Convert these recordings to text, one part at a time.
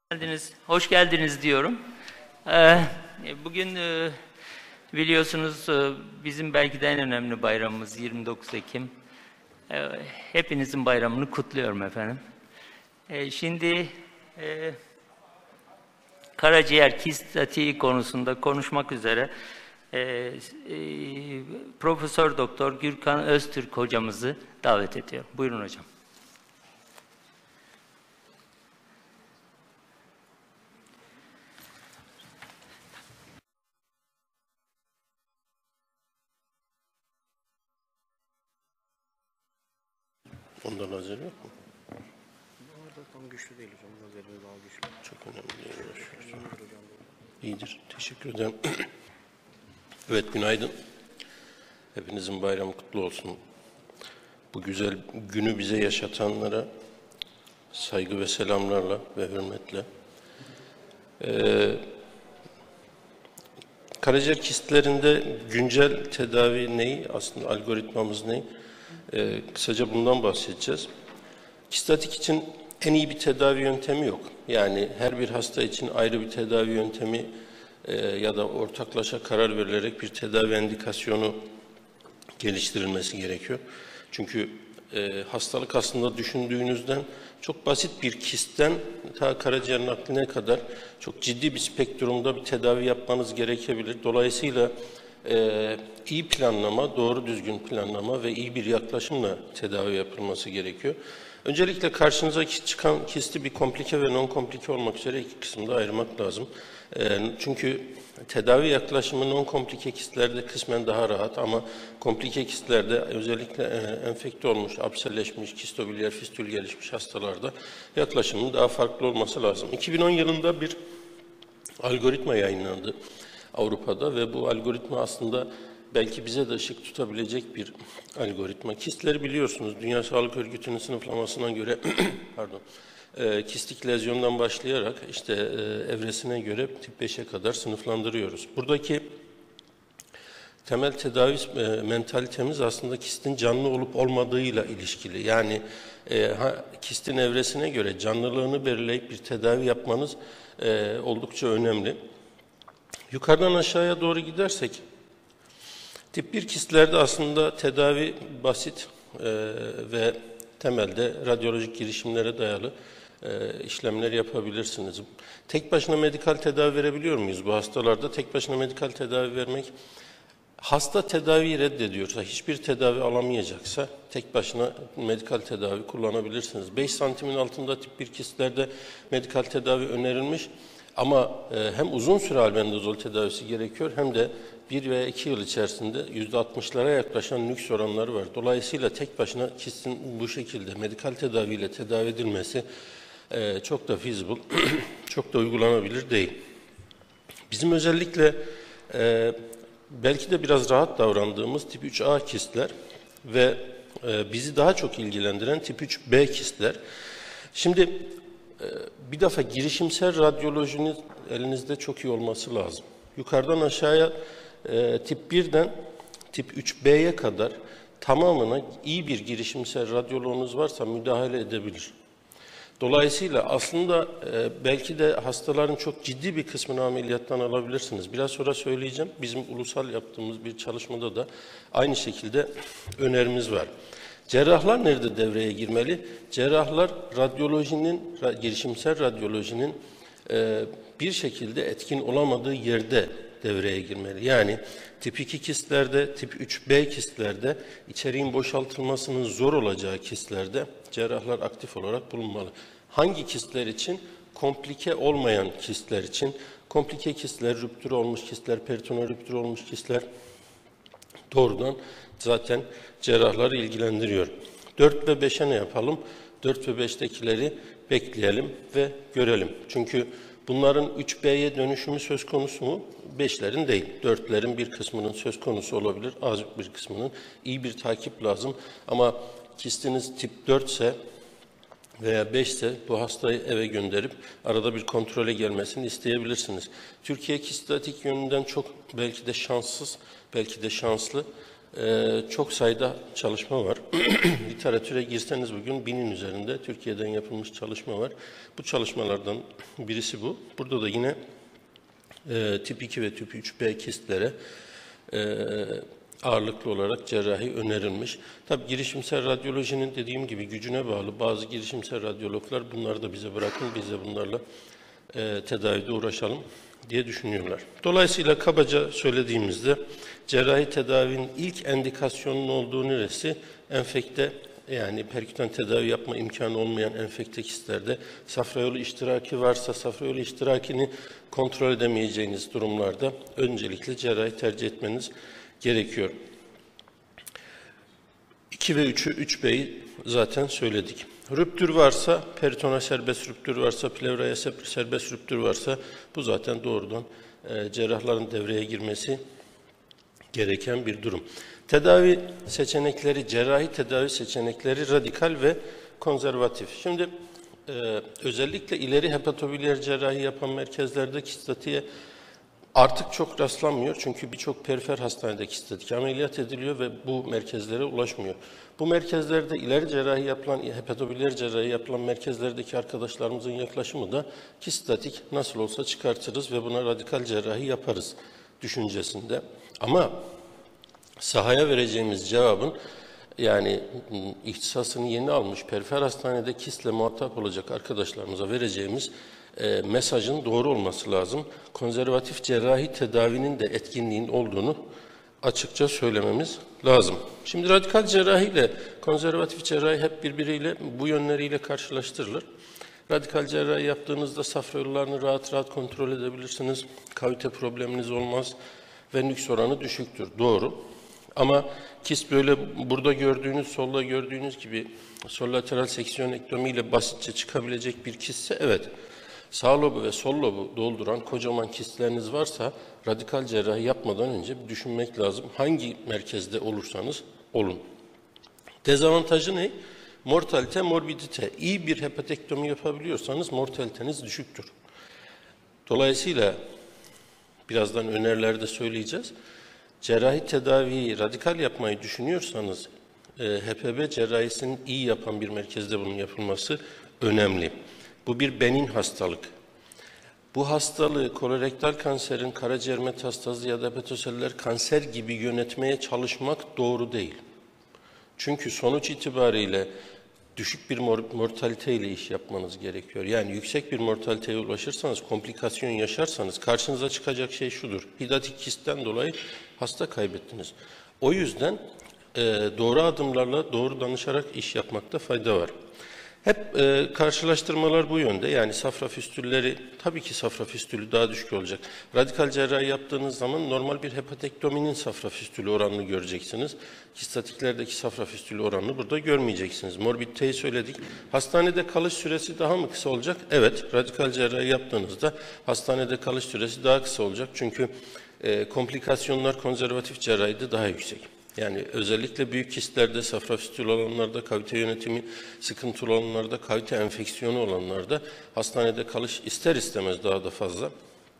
Hoş geldiniz diyorum. Bugün biliyorsunuz bizim belki de en önemli bayramımız 29 Ekim. Hepinizin bayramını kutluyorum efendim. Şimdi karaciğer kistatiği konusunda konuşmak üzere Profesör Doktor Gürkan Öztürk hocamızı davet ediyorum. Buyurun hocam. Ondan lazer yok mu? Orada tam güçlü değil hocam. Lazerleri daha güçlü. Çok önemli değil. İyidir. Teşekkür ederim. Evet, günaydın. Hepinizin bayramı kutlu olsun. Bu güzel günü bize yaşatanlara saygı ve selamlarla ve hürmetle. Karaciğer kistlerinde güncel tedavi neyi? Aslında algoritmamız ne? Kısaca bundan bahsedeceğiz. Kistatik için en iyi bir tedavi yöntemi yok. Yani her bir hasta için ayrı bir tedavi yöntemi ya da ortaklaşa karar verilerek bir tedavi endikasyonu geliştirilmesi gerekiyor. Çünkü hastalık aslında düşündüğünüzden çok basit bir kistten ta karaciğer nakline kadar çok ciddi bir spektrumda bir tedavi yapmanız gerekebilir. Dolayısıyla iyi planlama, doğru düzgün planlama ve iyi bir yaklaşımla tedavi yapılması gerekiyor. Öncelikle karşınıza çıkan kisti bir komplike ve non-komplike olmak üzere iki kısımda ayırmak lazım. Çünkü tedavi yaklaşımı non-komplike kistlerde kısmen daha rahat ama komplike kistlerde özellikle enfekte olmuş, abselleşmiş, kistobilyer, fistül gelişmiş hastalarda yaklaşımın daha farklı olması lazım. 2010 yılında bir algoritma yayınlandı Avrupa'da ve bu algoritma aslında belki bize de ışık tutabilecek bir algoritma. Kistleri biliyorsunuz, Dünya Sağlık Örgütü'nün sınıflamasına göre pardon, kistik lezyondan başlayarak işte evresine göre tip 5'e kadar sınıflandırıyoruz. Buradaki temel tedavi mentalitemiz aslında kistin canlı olup olmadığıyla ilişkili. Yani kistin evresine göre canlılığını belirleyip bir tedavi yapmanız oldukça önemli. Yukarıdan aşağıya doğru gidersek, tip 1 kistlerde aslında tedavi basit ve temelde radyolojik girişimlere dayalı işlemler yapabilirsiniz. Tek başına medikal tedavi verebiliyor muyuz bu hastalarda? Tek başına medikal tedavi vermek, hasta tedaviyi reddediyorsa, hiçbir tedavi alamayacaksa tek başına medikal tedavi kullanabilirsiniz. 5 santimin altında tip 1 kistlerde medikal tedavi önerilmiş ama hem uzun süre albendazol tedavisi gerekiyor hem de 1 veya 2 yıl içerisinde %60'lara yaklaşan nüks oranları var. Dolayısıyla tek başına kistin bu şekilde medikal tedaviyle tedavi edilmesi çok da feasible, çok da uygulanabilir değil. Bizim özellikle belki de biraz rahat davrandığımız tip 3A kistler ve bizi daha çok ilgilendiren tip 3B kistler. Şimdi bir defa girişimsel radyolojinin elinizde çok iyi olması lazım. Yukarıdan aşağıya tip 1'den tip 3B'ye kadar tamamına iyi bir girişimsel radyoloğunuz varsa müdahale edebilir. Dolayısıyla aslında belki de hastaların çok ciddi bir kısmını ameliyattan alabilirsiniz. Biraz sonra söyleyeceğim. Bizim ulusal yaptığımız bir çalışmada da aynı şekilde önerimiz var. Cerrahlar nerede devreye girmeli? Cerrahlar radyolojinin, girişimsel radyolojinin bir şekilde etkin olamadığı yerde devreye girmeli. Yani tip 2 kistlerde, tip 3B kistlerde, içeriğin boşaltılmasının zor olacağı kistlerde cerrahlar aktif olarak bulunmalı. Hangi kistler için? Komplike olmayan kistler için. Komplike kistler, rüptür olmuş kistler, peritoneal rüptür olmuş kistler doğrudan zaten cerrahları ilgilendiriyor. 4 ve 5'e ne yapalım? 4 ve 5'tekileri bekleyelim ve görelim. Çünkü bunların 3B'ye dönüşümü söz konusu mu? 5'lerin değil. 4'lerin bir kısmının söz konusu olabilir. Az bir kısmının. İyi bir takip lazım. Ama kistiniz tip 4 ise veya 5 ise bu hastayı eve gönderip arada bir kontrole gelmesini isteyebilirsiniz. Türkiye kistatik yönünden çok belki de şanssız, belki de şanslı. çok sayıda çalışma var. Literatüre girseniz bugün 1000'in üzerinde Türkiye'den yapılmış çalışma var. Bu çalışmalardan birisi bu. Burada da yine tip 2 ve tip 3B kistlere ağırlıklı olarak cerrahi önerilmiş. Tabii girişimsel radyolojinin dediğim gibi gücüne bağlı. Bazı girişimsel radyologlar bunları da bize bırakın, biz de bunlarla tedavide uğraşalım diye düşünüyorlar. Dolayısıyla kabaca söylediğimizde cerrahi tedavinin ilk endikasyonunun olduğu neresi? Enfekte, yani perkütan tedavi yapma imkanı olmayan enfekte kistlerde safra yolu iştiraki varsa safra yolu iştirakini kontrol edemeyeceğiniz durumlarda öncelikle cerrahi tercih etmeniz gerekiyor. 2 ve 3'ü, 3B'yi zaten söyledik. Rüptür varsa, peritona serbest rüptür varsa, pleuraya serbest rüptür varsa bu zaten doğrudan cerrahların devreye girmesi gereken bir durum. Tedavi seçenekleri, cerrahi tedavi seçenekleri radikal ve konservatif. Şimdi özellikle ileri hepatobiliyer cerrahi yapan merkezlerde kistatiğe artık çok rastlanmıyor. Çünkü birçok perifer hastanede kistatik ameliyat ediliyor ve bu merkezlere ulaşmıyor. Bu merkezlerde ileri cerrahi yapılan, hepatobiliyer cerrahi yapılan merkezlerdeki arkadaşlarımızın yaklaşımı da kistatik nasıl olsa çıkartırız ve buna radikal cerrahi yaparız düşüncesinde. Ama sahaya vereceğimiz cevabın, yani ihtisasını yeni almış perifer hastanede kistle muhatap olacak arkadaşlarımıza vereceğimiz mesajın doğru olması lazım. Konservatif cerrahi tedavinin de etkinliğinin olduğunu açıkça söylememiz lazım. Şimdi radikal cerrahi ile konservatif cerrahi hep birbiriyle bu yönleriyle karşılaştırılır. Radikal cerrahi yaptığınızda safra yollarını rahat rahat kontrol edebilirsiniz. Kavite probleminiz olmaz ve nüks oranı düşüktür. Doğru. Ama kist böyle burada gördüğünüz, solda gördüğünüz gibi sol lateral seksiyonektomi ile basitçe çıkabilecek bir kistse evet. Sağ lobu ve sol lobu dolduran kocaman kistleriniz varsa radikal cerrahi yapmadan önce bir düşünmek lazım. Hangi merkezde olursanız olun. Dezavantajı ne? Mortalite, morbidite. İyi bir hepatektomi yapabiliyorsanız mortaliteniz düşüktür. Dolayısıyla birazdan önerilerde söyleyeceğiz. Cerrahi tedaviyi radikal yapmayı düşünüyorsanız HPB cerrahisini iyi yapan bir merkezde bunun yapılması önemli. Bu bir benin hastalık. Bu hastalığı kolorektal kanserin karaciğer metastazı ya da hepatoseller kanser gibi yönetmeye çalışmak doğru değil. Çünkü sonuç itibariyle düşük bir mortalite ile iş yapmanız gerekiyor. Yani yüksek bir mortaliteye ulaşırsanız, komplikasyon yaşarsanız karşınıza çıkacak şey şudur. Hidatik kistten dolayı hasta kaybettiniz. O yüzden doğru adımlarla, doğru danışarak iş yapmakta fayda var. Hep karşılaştırmalar bu yönde. Yani safra füstülleri, tabii ki safra füstülü daha düşük olacak. Radikal cerrahi yaptığınız zaman normal bir hepatektominin safra füstülü oranını göreceksiniz. Kistatiklerdeki safra füstülü oranını burada görmeyeceksiniz. Morbiditeyi söyledik. Hastanede kalış süresi daha mı kısa olacak? Evet, radikal cerrahi yaptığınızda hastanede kalış süresi daha kısa olacak. Çünkü komplikasyonlar konservatif cerrahide daha yüksek. Yani özellikle büyük kistlerde, safra füstülü olanlarda, kavite yönetimi sıkıntılı olanlarda, kavite enfeksiyonu olanlarda hastanede kalış ister istemez daha da fazla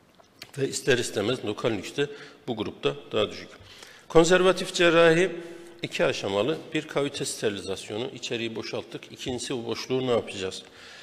ve ister istemez lokal nükste bu grupta daha düşük. Konservatif cerrahi 2 aşamalı. Bir kavite sterilizasyonu, içeriği boşalttık. İkincisi bu boşluğu ne yapacağız?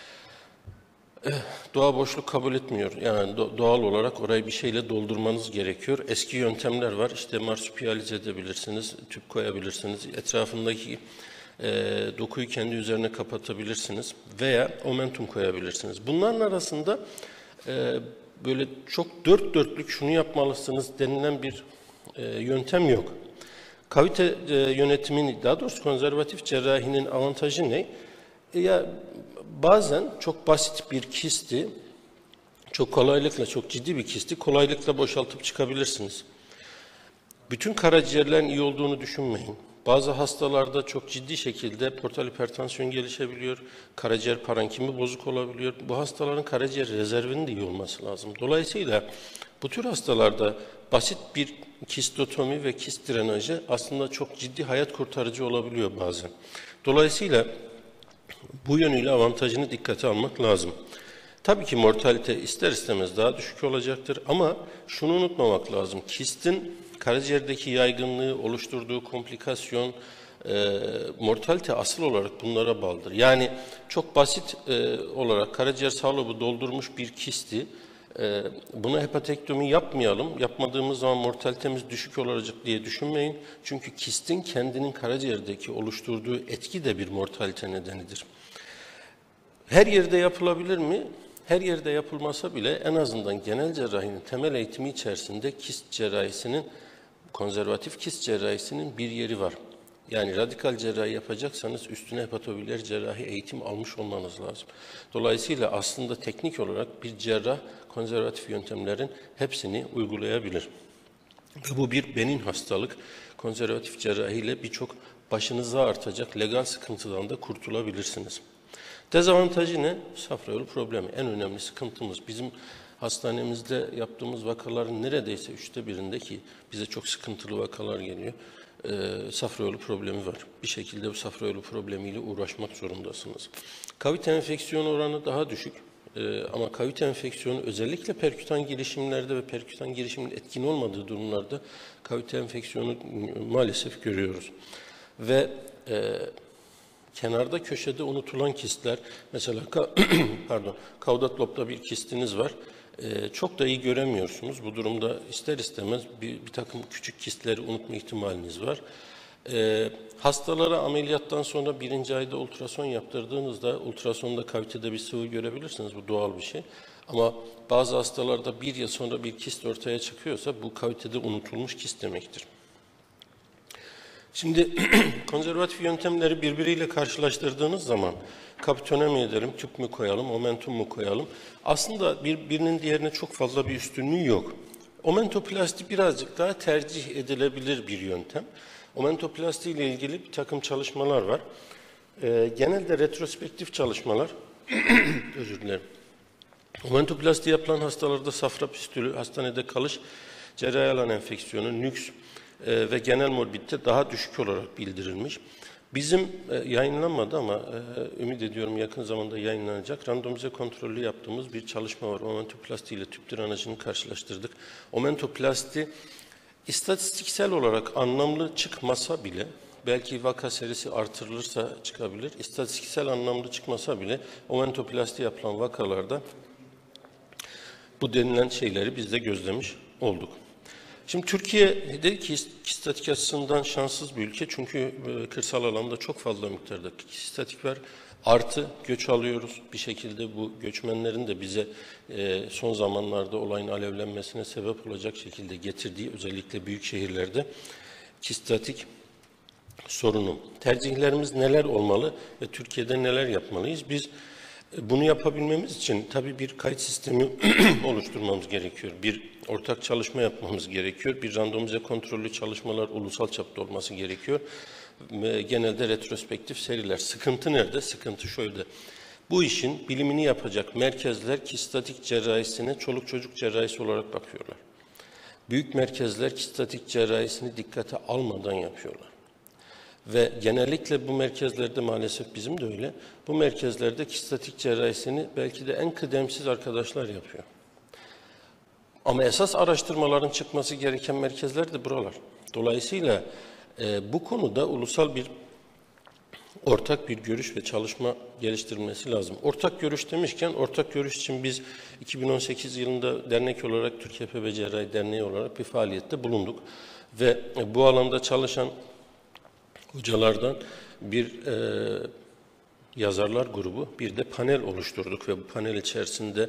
Doğa boşluk kabul etmiyor. Yani doğal olarak orayı bir şeyle doldurmanız gerekiyor. Eski yöntemler var. İşte marsupiyalize edebilirsiniz, tüp koyabilirsiniz. Etrafındaki dokuyu kendi üzerine kapatabilirsiniz veya omentum koyabilirsiniz. Bunların arasında böyle çok dört dörtlük şunu yapmalısınız denilen bir yöntem yok. Kavite yönetimini, daha doğrusu konservatif cerrahinin avantajı ne? Ya bazen çok basit bir kisti, çok kolaylıkla, çok ciddi bir kisti kolaylıkla boşaltıp çıkabilirsiniz. Bütün karaciğerlerin iyi olduğunu düşünmeyin. Bazı hastalarda çok ciddi şekilde portal hipertansiyon gelişebiliyor, karaciğer parankimi bozuk olabiliyor. Bu hastaların karaciğer rezervinin de iyi olması lazım. Dolayısıyla bu tür hastalarda basit bir kistotomi ve kist drenajı aslında çok ciddi hayat kurtarıcı olabiliyor bazen. Dolayısıyla bu yönüyle avantajını dikkate almak lazım. Tabii ki mortalite ister istemez daha düşük olacaktır ama şunu unutmamak lazım. Kistin karaciğerdeki yaygınlığı, oluşturduğu komplikasyon, mortalite asıl olarak bunlara bağlıdır. Yani çok basit olarak karaciğer sağlobu doldurmuş bir kisti, buna hepatektomi yapmayalım, yapmadığımız zaman mortalitemiz düşük olacak diye düşünmeyin. Çünkü kistin kendinin karaciğerdeki oluşturduğu etki de bir mortalite nedenidir. Her yerde yapılabilir mi? Her yerde yapılmasa bile en azından genel cerrahinin temel eğitimi içerisinde kist cerrahisinin, konservatif kist cerrahisinin bir yeri var. Yani radikal cerrahi yapacaksanız üstüne hepatobiliyer cerrahi eğitim almış olmanız lazım. Dolayısıyla aslında teknik olarak bir cerrah konservatif yöntemlerin hepsini uygulayabilir. Ve bu bir benin hastalık. Konservatif cerrahiyle birçok başınıza artacak legal sıkıntıdan da kurtulabilirsiniz. Dezavantajı ne? Safra yolu problemi. En önemli sıkıntımız bizim hastanemizde yaptığımız vakaların neredeyse 1/3'ünde ki bize çok sıkıntılı vakalar geliyor. Safra yolu problemi var. Bir şekilde bu safra yolu problemiyle uğraşmak zorundasınız. Kavite enfeksiyonu oranı daha düşük. Ama kavite enfeksiyonu özellikle perkütan girişimlerde ve perkütan girişimin etkin olmadığı durumlarda kavite enfeksiyonu maalesef görüyoruz. Ve kenarda köşede unutulan kistler, mesela kaudat lobda bir kistiniz var. Çok da iyi göremiyorsunuz. Bu durumda ister istemez bir takım küçük kistleri unutma ihtimaliniz var. Hastalara ameliyattan sonra 1. ayda ultrason yaptırdığınızda ultrasonda kavitede bir sıvı görebilirsiniz. Bu doğal bir şey. Ama bazı hastalarda 1 yıl sonra bir kist ortaya çıkıyorsa bu kavitede unutulmuş kist demektir. Şimdi konservatif yöntemleri birbiriyle karşılaştırdığınız zaman kapitone mi edelim, tüp mü koyalım, omentum mu koyalım? Aslında birinin diğerine çok fazla bir üstünlüğü yok. Omentoplasti birazcık daha tercih edilebilir bir yöntem. Omentoplasti ile ilgili bir takım çalışmalar var. Genelde retrospektif çalışmalar, özür dilerim. Omentoplasti yapılan hastalarda safra püstülü, hastanede kalış, cerrahi alan enfeksiyonu, nüks ve genel morbidite daha düşük olarak bildirilmiş. Bizim yayınlanmadı ama ümit ediyorum yakın zamanda yayınlanacak randomize kontrollü yaptığımız bir çalışma var. Omentoplasti ile tüp drenajını karşılaştırdık. Omentoplasti istatistiksel olarak anlamlı çıkmasa bile, belki vaka serisi artırılırsa çıkabilir, istatistiksel anlamlı çıkmasa bile omentoplasti yapılan vakalarda bu denilen şeyleri biz de gözlemiş olduk. Şimdi Türkiye dedi ki kistatik açısından şanssız bir ülke çünkü kırsal alanda çok fazla miktarda kistatik var. Artı göç alıyoruz. Bir şekilde bu göçmenlerin de bize son zamanlarda olayın alevlenmesine sebep olacak şekilde getirdiği özellikle büyük şehirlerde kistatik sorunu. Tercihlerimiz neler olmalı ve Türkiye'de neler yapmalıyız? Biz bunu yapabilmemiz için tabii bir kayıt sistemi oluşturmamız gerekiyor. Bir ortak çalışma yapmamız gerekiyor. Bir randomize kontrollü çalışmalar ulusal çapta olması gerekiyor. Genelde retrospektif seriler. Sıkıntı nerede? Sıkıntı şöyle. Bu işin bilimini yapacak merkezler kistatik cerrahisine çoluk çocuk cerrahisi olarak bakıyorlar. Büyük merkezler kistatik cerrahisini dikkate almadan yapıyorlar. Ve genellikle bu merkezlerde maalesef bizim de öyle. Bu merkezlerde kistatik cerrahisini belki de en kıdemsiz arkadaşlar yapıyor. Ama esas araştırmaların çıkması gereken merkezler de buralar. Dolayısıyla bu konuda ulusal bir ortak bir görüş ve çalışma geliştirilmesi lazım. Ortak görüş demişken ortak görüş için biz 2018 yılında dernek olarak Türkiye PB Cerrahi Derneği olarak bir faaliyette bulunduk. Ve bu alanda çalışan hocalardan bir yazarlar grubu, bir de panel oluşturduk ve bu panel içerisinde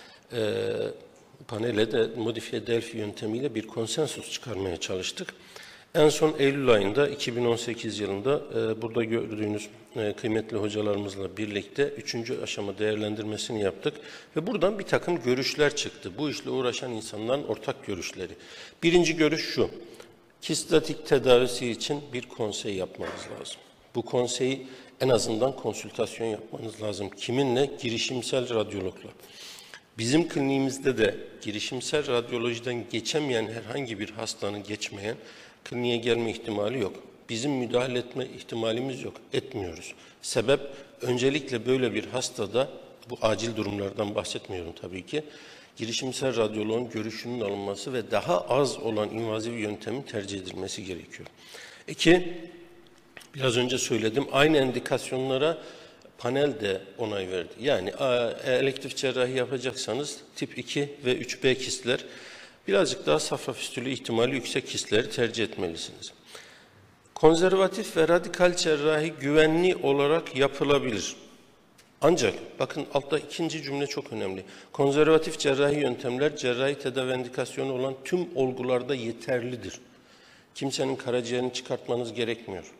panele de modifiye Delphi yöntemiyle bir konsensus çıkarmaya çalıştık. En son Eylül ayında 2018 yılında burada gördüğünüz kıymetli hocalarımızla birlikte 3. aşama değerlendirmesini yaptık ve buradan bir takım görüşler çıktı. Bu işle uğraşan insanların ortak görüşleri. Birinci görüş şu: kistatik tedavisi için bir konsey yapmanız lazım. Bu konseyi en azından konsültasyon yapmanız lazım. Kiminle? Girişimsel radyologla. Bizim kliniğimizde de girişimsel radyolojiden geçemeyen herhangi bir hastanın geçmeyen kliniğe gelme ihtimali yok. Bizim müdahale etme ihtimalimiz yok. Etmiyoruz. Sebep öncelikle böyle bir hastada bu acil durumlardan bahsetmiyorum tabii ki. Girişimsel radyoloğun görüşünün alınması ve daha az olan invaziv yöntemin tercih edilmesi gerekiyor. İki, biraz önce söyledim, aynı endikasyonlara panel de onay verdi. Yani elektif cerrahi yapacaksanız tip 2 ve 3B kistler, birazcık daha safra fistülü ihtimali yüksek kistleri tercih etmelisiniz. Konservatif ve radikal cerrahi güvenli olarak yapılabilir. Ancak bakın altta ikinci cümle çok önemli. Konservatif cerrahi yöntemler cerrahi tedavi indikasyonu olan tüm olgularda yeterlidir. Kimsenin karaciğerini çıkartmanız gerekmiyor.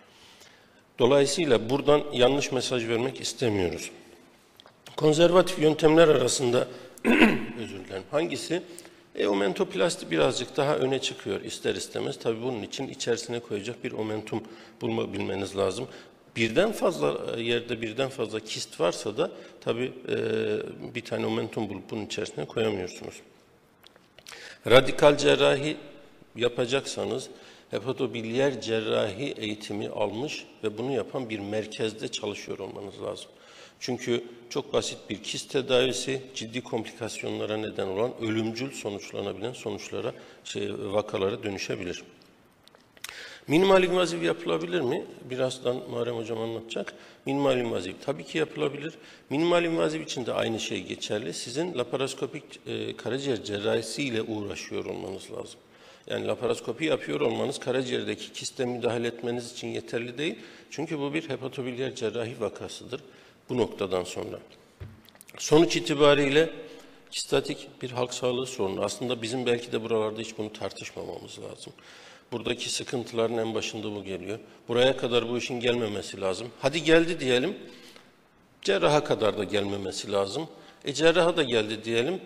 Dolayısıyla buradan yanlış mesaj vermek istemiyoruz. Konservatif yöntemler arasında özür dilerim. Hangisi? Omentoplasti birazcık daha öne çıkıyor ister istemez. Tabii bunun için içerisine koyacak bir omentum bilmeniz lazım. Birden fazla yerde birden fazla kist varsa da tabii bir tane omentum bulup bunun içerisine koyamıyorsunuz. Radikal cerrahi yapacaksanız hepatobiliyer cerrahi eğitimi almış ve bunu yapan bir merkezde çalışıyor olmanız lazım. Çünkü çok basit bir kist tedavisi ciddi komplikasyonlara neden olan ölümcül sonuçlanabilen vakalara dönüşebilir. Minimal invaziv yapılabilir mi? Birazdan Muharrem Hocam anlatacak. Minimal invaziv tabii ki yapılabilir. Minimal invaziv için de aynı şey geçerli. Sizin laparoskopik karaciğer cerrahisiyle uğraşıyor olmanız lazım. Yani laparoskopi yapıyor olmanız karaciğerdeki kiste müdahale etmeniz için yeterli değil. Çünkü bu bir hepatobiliyer cerrahi vakasıdır bu noktadan sonra. Sonuç itibariyle kistatik bir halk sağlığı sorunu. Aslında bizim belki de buralarda hiç bunu tartışmamamız lazım. Buradaki sıkıntıların en başında bu geliyor. Buraya kadar bu işin gelmemesi lazım. Hadi geldi diyelim, cerraha kadar da gelmemesi lazım. Cerraha da geldi diyelim,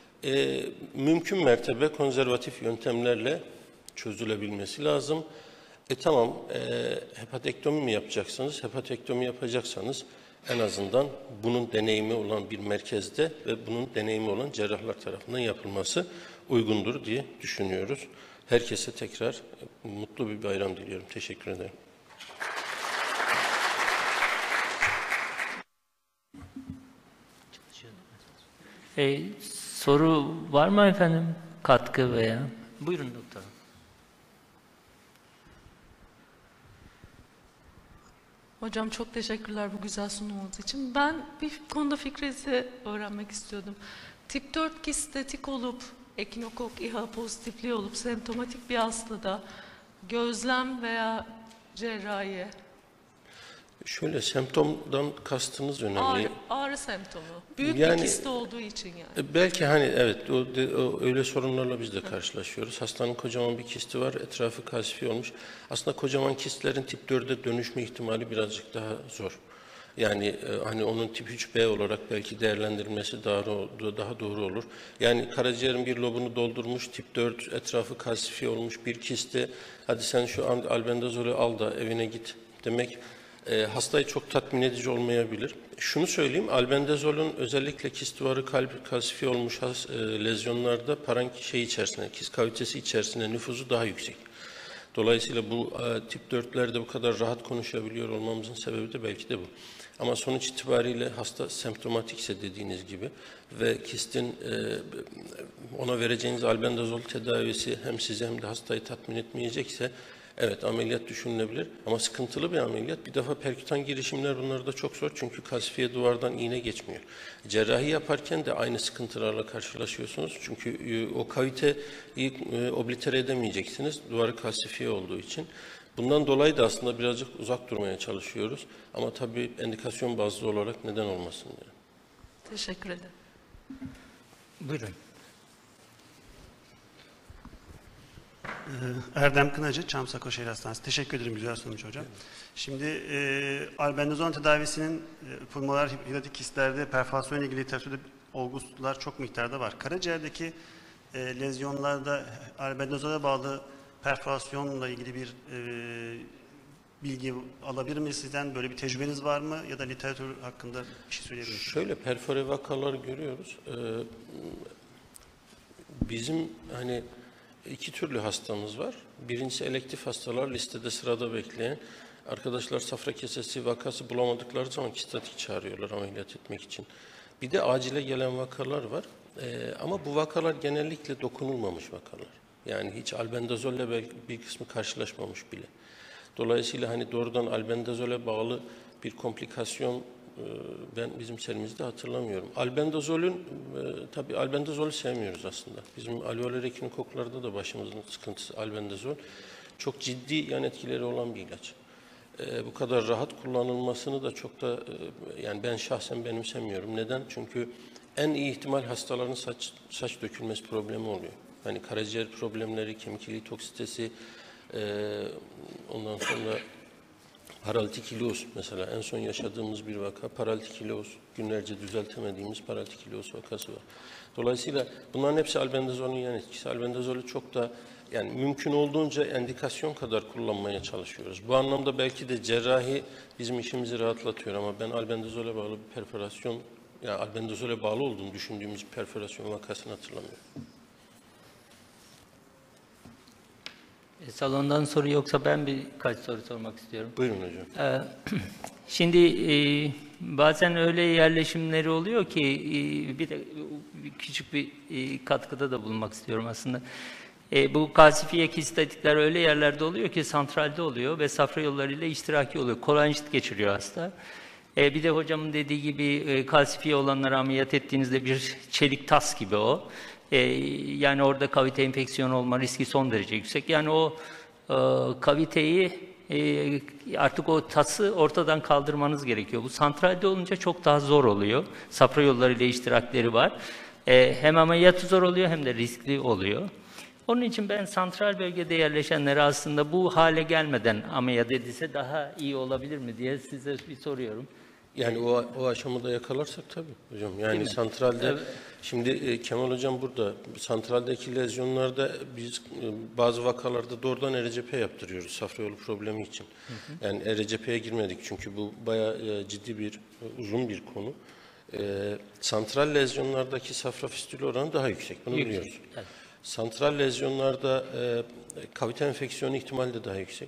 mümkün mertebe konservatif yöntemlerle çözülebilmesi lazım. Tamam, hepatektomi mi yapacaksınız? Hepatektomi yapacaksanız en azından bunun deneyimi olan bir merkezde ve bunun deneyimi olan cerrahlar tarafından yapılması uygundur diye düşünüyoruz. Herkese tekrar mutlu bir bayram diliyorum. Teşekkür ederim. Soru var mı efendim? Katkı veya? Buyurun doktor. Hocam çok teşekkürler bu güzel sunumunuz için. Ben bir konuda fikrinizi öğrenmek istiyordum. Tip 4 kistatik olup, ekinokok İHA pozitifliği olup, semptomatik bir hastada gözlem veya cerrahi. Şöyle, semptomdan kastınız önemli. Ağrı semptomu. Büyük Yani, bir kist olduğu için yani. Belki hani evet öyle sorunlarla biz de karşılaşıyoruz. Hastanın kocaman bir kisti var, etrafı kalsifiye olmuş. Aslında kocaman kistlerin tip 4'e dönüşme ihtimali birazcık daha zor. Yani hani onun tip 3B olarak belki değerlendirilmesi daha doğru olur. Yani karaciğerin bir lobunu doldurmuş, tip 4 etrafı kalsifiye olmuş bir kisti. Hadi sen şu an albendazolü al da evine git demek hastayı çok tatmin edici olmayabilir. Şunu söyleyeyim, albendazolün özellikle kist duvarı kalsifiye olmuş lezyonlarda kist kavitesi içerisinde nüfuzu daha yüksek. Dolayısıyla bu tip 4'lerde bu kadar rahat konuşabiliyor olmamızın sebebi de belki de bu. Ama sonuç itibariyle hasta semptomatikse dediğiniz gibi ve kistin ona vereceğiniz albendazol tedavisi hem sizi hem de hastayı tatmin etmeyecekse evet ameliyat düşünülebilir ama sıkıntılı bir ameliyat. Bir defa perkütan girişimler bunlarda çok zor çünkü kalsifiye duvardan iğne geçmiyor. Cerrahi yaparken de aynı sıkıntılarla karşılaşıyorsunuz. Çünkü o kaviteyi oblitere edemeyeceksiniz duvarı kalsifiye olduğu için. Bundan dolayı da aslında birazcık uzak durmaya çalışıyoruz. Ama tabii endikasyon bazlı olarak neden olmasın diye. Teşekkür ederim. Buyurun. Erdem Kınacı, Çamsako Şehir Hastanesi. Teşekkür ederim güzel sunucu hocam. Şimdi albendazol tedavisinin pulmoner hidratik kistlerde perfürazyon ile ilgili literatürde olgular çok miktarda var. Karaciğerdeki lezyonlarda albendazola bağlı perfürasyonla ilgili bir bilgi alabilir miyiz sizden? Böyle bir tecrübeniz var mı? Ya da literatür hakkında bir şey söyleyebilir misiniz? Şöyle perfore vakaları görüyoruz. Bizim hani iki türlü hastamız var. Birincisi elektif hastalar, listede sırada bekleyen. Arkadaşlar safra kesesi vakası bulamadıkları zaman kistatik çağırıyorlar ameliyat etmek için. Bir de acile gelen vakalar var. Ama bu vakalar genellikle dokunulmamış vakalar. Yani hiç albendazolle belki bir kısmı karşılaşmamış bile. Dolayısıyla hani doğrudan albendazole bağlı bir komplikasyon ben bizim serimizde hatırlamıyorum. Albendazolün tabii albendazolü sevmiyoruz aslında. Bizim alveolar ekinokoklarda da başımızın sıkıntısı albendazol. Çok ciddi yan etkileri olan bir ilaç. Bu kadar rahat kullanılmasını da çok da yani ben şahsen benimsemiyorum. Neden? Çünkü en iyi ihtimal hastaların saç dökülmesi problemi oluyor. Hani karaciğer problemleri, kemik iliği toksitesi, ondan sonra paralitik ileoz mesela en son yaşadığımız bir vaka paralitik ileoz, günlerce düzeltemediğimiz paralitik ileoz vakası var. Dolayısıyla bunların hepsi albendazolün yan etkisi. Albendazolü çok da yani mümkün olduğunca endikasyon kadar kullanmaya çalışıyoruz. Bu anlamda belki de cerrahi bizim işimizi rahatlatıyor ama ben albendazole bağlı bir perforasyon, yani albendazole bağlı olduğunu düşündüğümüz bir perforasyon vakasını hatırlamıyorum. Salondan soru yoksa ben birkaç soru sormak istiyorum. Buyurun hocam. Şimdi bazen öyle yerleşimleri oluyor ki bir de küçük bir katkıda da bulunmak istiyorum aslında. Bu kalsifiye kistatikler öyle yerlerde oluyor ki santralde oluyor ve safra yollarıyla iştiraki oluyor. Kolanjit geçiriyor hasta. Bir de hocamın dediği gibi kalsifiye olanları ameliyat ettiğinizde bir çelik tas gibi o. Yani orada kavite enfeksiyonu olma riski son derece yüksek. Yani o kaviteyi artık o tası ortadan kaldırmanız gerekiyor. Bu santralde olunca çok daha zor oluyor. Safra yollarıyla iştirakleri var. Hem ameliyatı zor oluyor hem de riskli oluyor. Onun için ben santral bölgede yerleşenlere aslında bu hale gelmeden ameliyat edilse daha iyi olabilir mi diye size bir soruyorum. Yani o aşamada yakalarsak tabii hocam. Yani santralde, evet. Şimdi Kemal hocam burada, santraldeki lezyonlarda biz bazı vakalarda doğrudan ERCP yaptırıyoruz safra yolu problemi için. Yani ERCP'ye girmedik çünkü bu bayağı ciddi bir, uzun bir konu. Santral lezyonlardaki safra fistülü oranı daha yüksek, bunu biliyoruz. Evet. Santral lezyonlarda kavite enfeksiyonu ihtimali de daha yüksek.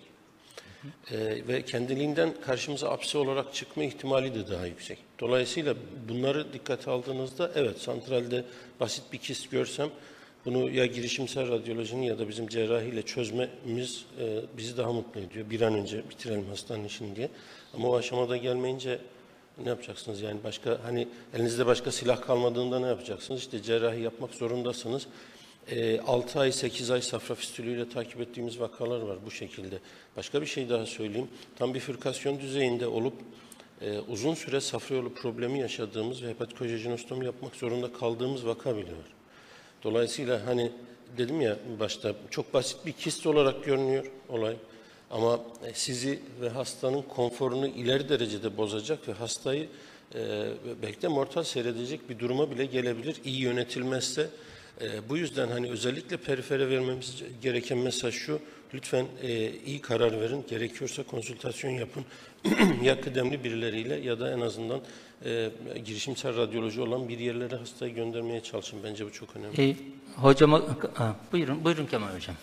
Ve kendiliğinden karşımıza apse olarak çıkma ihtimali de daha yüksek. Dolayısıyla bunları dikkate aldığınızda evet santralde basit bir kist görsem bunu ya girişimsel radyolojinin ya da bizim cerrahiyle çözmemiz bizi daha mutlu ediyor. Bir an önce bitirelim hastanın işini diye. Ama o aşamada gelmeyince ne yapacaksınız? Yani başka hani elinizde başka silah kalmadığında ne yapacaksınız? İşte cerrahi yapmak zorundasınız. 6 ay, 8 ay safra fistülüyle takip ettiğimiz vakalar var bu şekilde. Başka bir şey daha söyleyeyim. Tam bifürkasyon düzeyinde olup uzun süre safra yolu problemi yaşadığımız ve hepatikojejunostomi yapmak zorunda kaldığımız vaka bile var. Dolayısıyla hani dedim ya başta çok basit bir kist olarak görünüyor olay. Ama sizi ve hastanın konforunu ileri derecede bozacak ve hastayı belki de mortal seyredecek bir duruma bile gelebilir iyi yönetilmezse. Bu yüzden hani özellikle perifere vermemiz gereken mesaj şu, lütfen iyi karar verin, gerekiyorsa konsültasyon yapın, ya kıdemli birileriyle ya da en azından girişimsel radyoloji olan bir yerlere hastayı göndermeye çalışın. Bence bu çok önemli. Hocama, buyurun Kemal Hocam.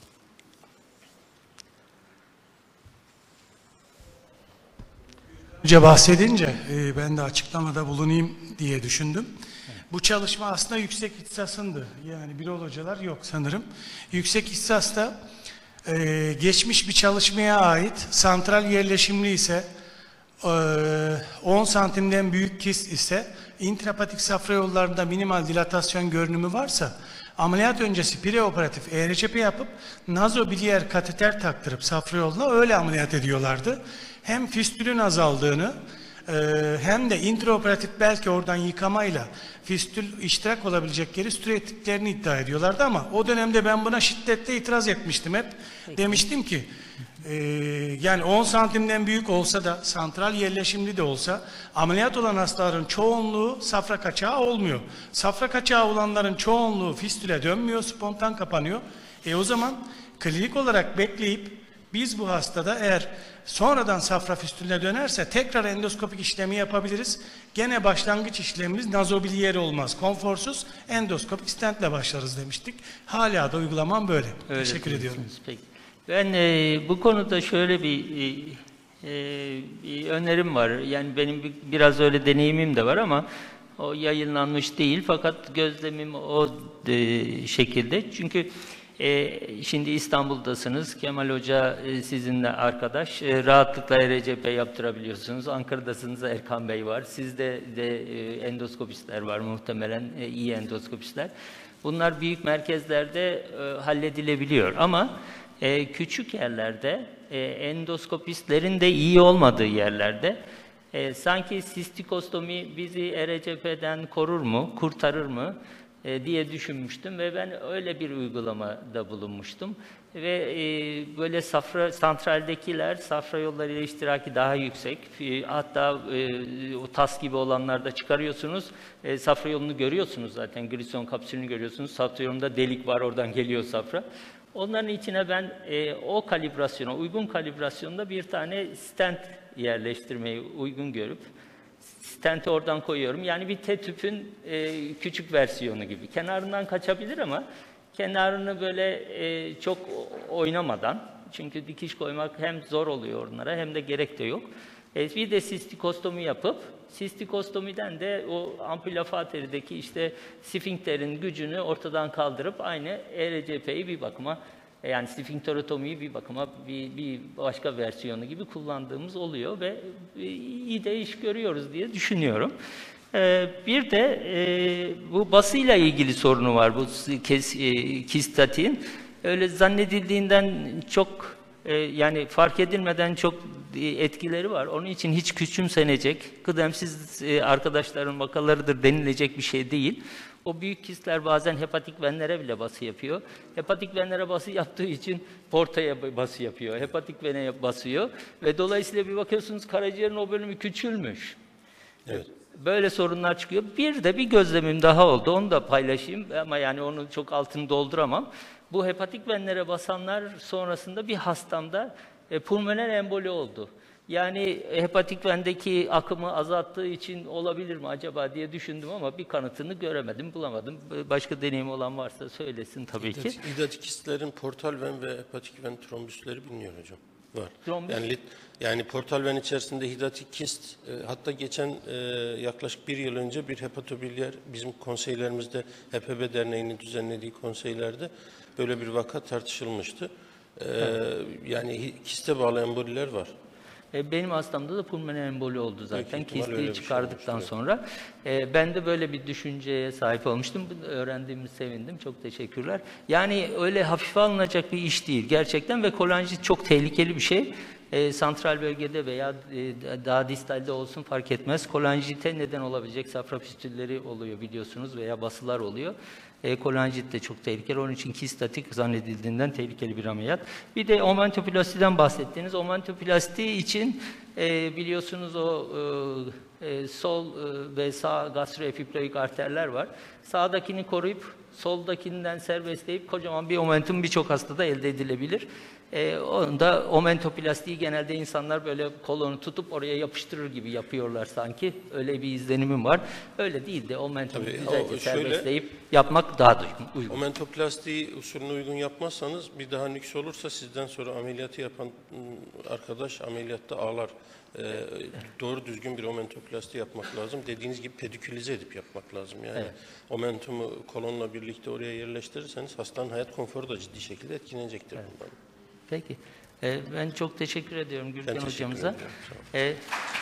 Önce bahsedince ben de açıklamada bulunayım diye düşündüm. Bu çalışma aslında yüksek ihtisasındı. Yani birol hocalar yok sanırım. Yüksek ihtisasta geçmiş bir çalışmaya ait santral yerleşimli ise 10 santimden büyük kist ise intrahepatik safra yollarında minimal dilatasyon görünümü varsa ameliyat öncesi preoperatif ERCP yapıp nazobiliyer kateter taktırıp safra yoluna öyle ameliyat ediyorlardı. Hem fistülün azaldığını hem de intraoperatif belki oradan yıkamayla fistül iştirak olabilecek yeri stüre ettiklerini iddia ediyorlardı ama o dönemde ben buna şiddetle itiraz etmiştim hep. Peki. Demiştim ki yani 10 santimden büyük olsa da santral yerleşimli de olsa ameliyat olan hastaların çoğunluğu safra kaçağı olmuyor. Safra kaçağı olanların çoğunluğu fistüle dönmüyor, spontan kapanıyor. O zaman klinik olarak bekleyip biz bu hastada eğer sonradan safra fistülüne dönerse tekrar endoskopik işlemi yapabiliriz. Gene başlangıç işlemimiz nazobiliyer olmaz. Konforsuz endoskopik stentle başlarız demiştik. Hala da uygulamam böyle. Öyle teşekkür ediyorum. Peki. Ben bu konuda şöyle bir önerim var. Yani benim biraz öyle deneyimim de var ama O yayınlanmış değil fakat gözlemim o şekilde. Çünkü şimdi İstanbul'dasınız. Kemal Hoca sizinle arkadaş. Rahatlıkla ERCP yaptırabiliyorsunuz. Ankara'dasınız, Erkan Bey var. Sizde de endoskopistler var muhtemelen, iyi endoskopistler. Bunlar büyük merkezlerde halledilebiliyor ama küçük yerlerde, endoskopistlerin de iyi olmadığı yerlerde sanki sistikostomi bizi ERCP'den korur mu, kurtarır mı diye düşünmüştüm ve ben öyle bir uygulamada bulunmuştum. Ve böyle santraldekiler safra yollarıyla iştiraki daha yüksek. Hatta o tas gibi olanlarda çıkarıyorsunuz. Safra yolunu görüyorsunuz zaten. Glison kapsülünü görüyorsunuz. Safra yolunda delik var, oradan geliyor safra. Onların içine ben o kalibrasyona, uygun kalibrasyonda bir tane stent yerleştirmeyi uygun görüp stenti oradan koyuyorum. Yani bir T-tüpün küçük versiyonu gibi. Kenarından kaçabilir ama kenarını böyle çok oynamadan, çünkü dikiş koymak hem zor oluyor onlara hem de gerek de yok. Bir de sistikostomi yapıp, sistikostomiden de o ampulofaterideki işte sfinkterin gücünü ortadan kaldırıp aynı ERCP'yi bir bakıma, yani sfinkterotomiyi bir bakıma bir başka versiyonu gibi kullandığımız oluyor ve iyi de iş görüyoruz diye düşünüyorum. Bir de bu basıyla ilgili sorunu var bu kistatin. Öyle zannedildiğinden çok yani fark edilmeden çok etkileri var. Onun için hiç küçümsenecek, kıdemsiz arkadaşların vakalarıdır denilecek bir şey değil. O büyük kistler bazen hepatik venlere bile bası yapıyor. Hepatik venlere bası yaptığı için portaya bası yapıyor. Hepatik veneye basıyor ve dolayısıyla bir bakıyorsunuz karaciğerin o bölümü küçülmüş. Evet. Böyle sorunlar çıkıyor. Bir de bir gözlemim daha oldu. Onu da paylaşayım ama yani onu çok altını dolduramam. Bu hepatik venlere basanlar sonrasında bir hastamda pulmoner emboli oldu. Yani hepatik vendeki akımı azalttığı için olabilir mi acaba diye düşündüm ama bir kanıtını göremedim, bulamadım. Başka deneyim olan varsa söylesin tabii ki. İdatik kistlerin portal ven ve hepatik ven trombüsleri biliniyor hocam. Var. Trombüs. Yani portal ven içerisinde hidatik kist, hatta geçen yaklaşık 1 yıl önce bir hepatobiliyer bizim konseylerimizde HPB Derneği'nin düzenlediği konseylerde böyle bir vaka tartışılmıştı. Yani kiste bağlı emboliler var. Benim hastamda da pulmoner emboli oldu zaten. Kisti çıkardıktan şey sonra. Ben de böyle bir düşünceye sahip olmuştum. Öğrendiğimi sevindim. Çok teşekkürler. Yani öyle hafife alınacak bir iş değil gerçekten ve kolanjit çok tehlikeli bir şey. Santral bölgede veya daha distalde olsun fark etmez. Kolanjite neden olabilecek safra püstülleri oluyor biliyorsunuz veya basılar oluyor. Kolanjit de çok tehlikeli. Onun için kistatik zannedildiğinden tehlikeli bir ameliyat. Bir de omentoplastiden bahsettiğiniz. Omentoplasti için biliyorsunuz o sol ve sağ gastroepiploik arterler var. Sağdakini koruyup soldakinden serbestleyip kocaman bir omentum birçok hastada elde edilebilir. Onda omentoplastiği genelde insanlar böyle kolonu tutup oraya yapıştırır gibi yapıyorlar sanki. Öyle bir izlenimim var. Öyle değil de omentumu güzelce serbestleyip yapmak daha uygun. Omentoplastiği usulüne uygun yapmazsanız bir daha nüks olursa sizden sonra ameliyatı yapan arkadaş ameliyatta ağlar. Doğru düzgün bir omentoplasti yapmak lazım. Dediğiniz gibi pedikülize edip yapmak lazım. Yani evet. Omentumu kolonla birlikte oraya yerleştirirseniz hastanın hayat konforu da ciddi şekilde etkilenecektir bundan. Peki. Ben çok teşekkür ediyorum Gürkan hocamıza.